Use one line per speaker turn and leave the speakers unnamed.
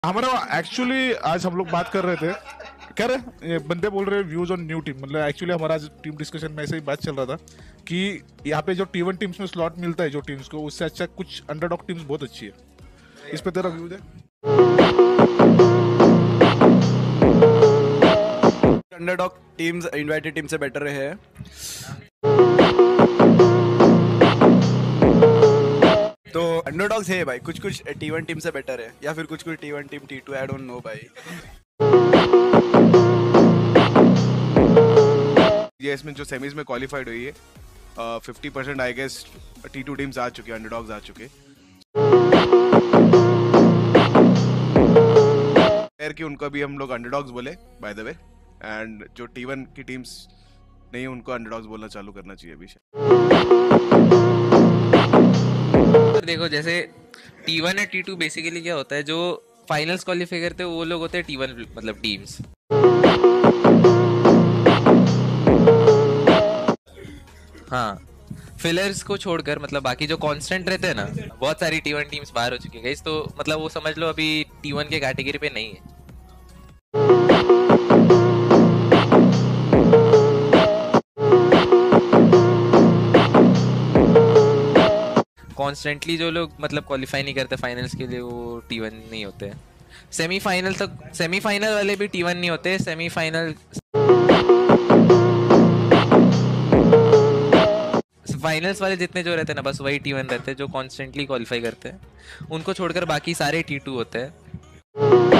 हमारा एक्चुअली आज हम लोग बात कर रहे थे, कह रहे ये बंदे बोल रहे व्यूज ऑन न्यू टीम। मतलब एक्चुअली हमारा आज टीम डिस्कशन में ऐसे ही बात चल रहा था कि यहाँ पे जो T1 टीम्स में स्लॉट मिलता है जो टीम्स को, उससे अच्छा कुछ अंडरडॉग टीम्स बहुत अच्छी है। इस पे तेरा व्यू है?
अंडरडॉग टीम्स इनवाइटेड टीम से बेटर है। तो अंडरडॉग्स है भाई, कुछ कुछ T1 टीम से बेटर है, या फिर कुछ कुछ T1 team T2, I don't know भाई।
ये इसमें जो सेमीज में क्वालिफाइड हुई है 50% आई गेस T2 टीम्स आ चुके, अंडरडॉग्स आ चुके। खैर कि उनको भी हम लोग अंडरडॉग्स बोले बाय द वे, एंड जो T1 की टीम्स नहीं उनको अंडरडॉग्स बोलना चालू करना चाहिए अभी।
देखो जैसे T1 और T2 बेसिकली क्या होता है, जो फाइनल्स क्वालिफाई करते हैं वो लोग होते हैं T1 मतलब टीम्स। हाँ, फिलर्स को छोड़कर मतलब बाकी जो कांस्टेंट रहते हैं ना, बहुत सारी T1 टीम्स बाहर हो चुकी है गाइस। तो मतलब वो समझ लो अभी T1 के कैटेगरी पे नहीं है। कॉन्स्टेंटली जो लोग मतलब क्वालिफाई नहीं करते फाइनल्स के लिए वो T1 नहीं होते। सेमीफाइनल तक, सेमीफाइनल वाले भी T1 नहीं होते। सेमीफाइनल फाइनल्स वाले जितने जो रहते हैं ना, बस वही T1 रहते हैं जो कॉन्स्टेंटली क्वालिफाई करते हैं। उनको छोड़कर बाकी सारे T2 होते हैं।